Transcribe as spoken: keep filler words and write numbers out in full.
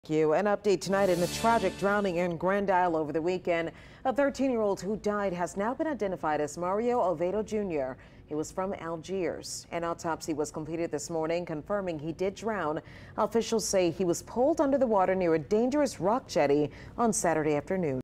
Thank you. An update tonight in the tragic drowning in Grand Isle over the weekend. A thirteen-year-old who died has now been identified as Mario Oveido Junior He was from Algiers. An autopsy was completed this morning, confirming he did drown. Officials say he was pulled under the water near a dangerous rock jetty on Saturday afternoon.